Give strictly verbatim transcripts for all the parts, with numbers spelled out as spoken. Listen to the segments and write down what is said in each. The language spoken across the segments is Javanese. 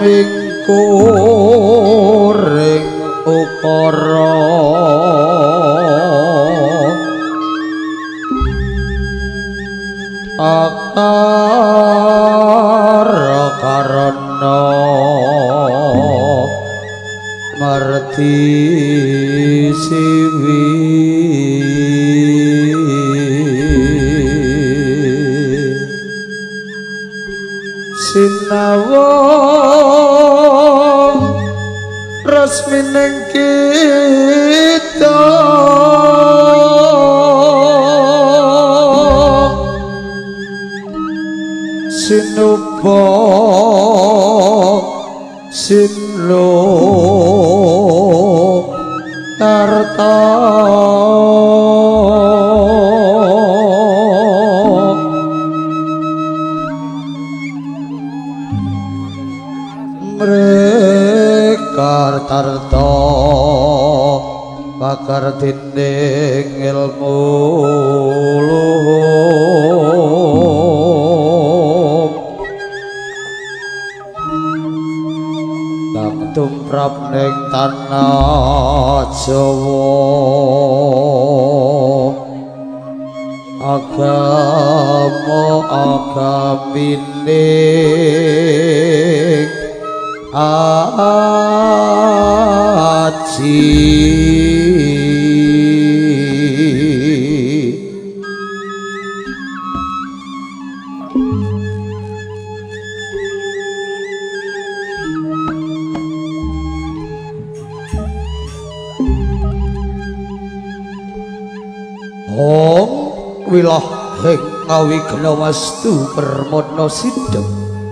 mingkuring ukara akara karana marti siwi sinawa resmining kita sinupa sinlo harta mereka tarta bakar dinding ilmu luhur kang tumrap ning tanah Jawa agama agamine aji Om wilah heng ngawi kena wastu permono sidem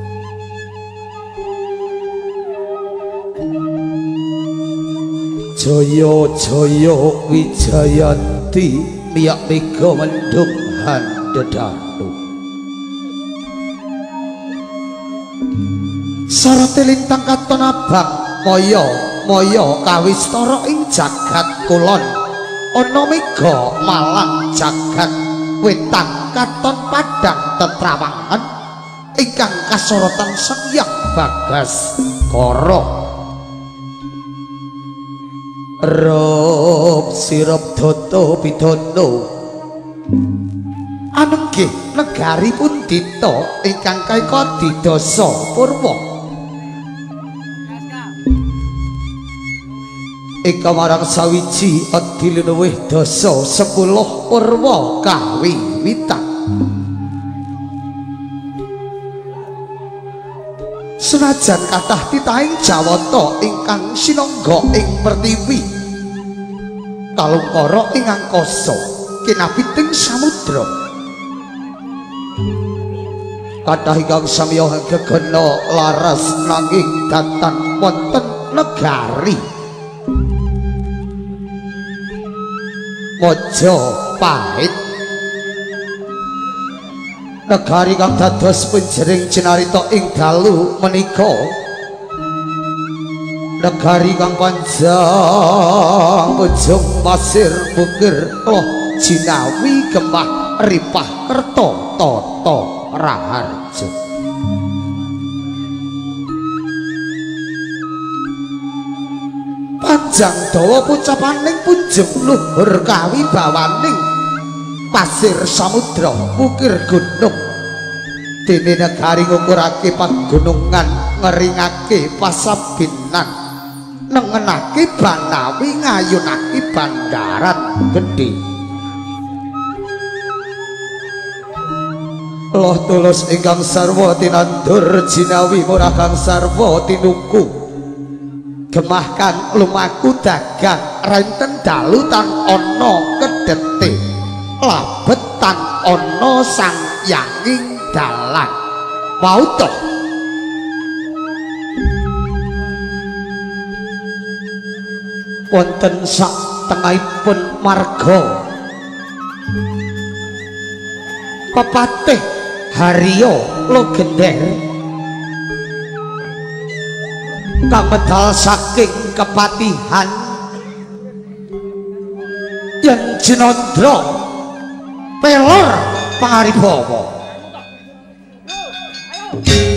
Jaya Jaya Wijayanti miyak mega mendung handedanu Sarate lintang katon abang moyo moyo kawistara ing jagat kulon ana mega malang jagat wetan katon padang tetrawangan ingkang kasorotan Sang Hyang Bagaskara Rob sirop doto bidono anenggih negari Pundita ingkang kaeka didasa purwa ika marang sawiji adiluwih dasa sepuluh purwa kawiwitan senajan kathah titahing Jawata ingkang sinangga ing pertiwi kalungkara ing angkasa kinabiting samudra kathah ingkang samya gegana laras nanging datan wonten negari Majapahit negari kang dados punjering cinarita ing dalu menika negari kang panjang ujung pasir bukir loh jinawi gemah ripah kerta tata raharja panjang dawa pucapaning punjung luhur kawibawaning pasir samudra bukir gunung dene negari ngukurake pagunungan ngeringake pasabinan nengenake banawi ngayunake bandaran gedhe loh tulus ingkang sarwa tinandur jinawi murah kang sarwa tinuku gemah kang lumaku dagang renten dalu tan ana kedete labet tan ana sang yanging dalan mau toh wonten sak tengahipun marga pepatih Haryo Logender kang medal saking kepatihan yen Jinandra pelor pangaribawa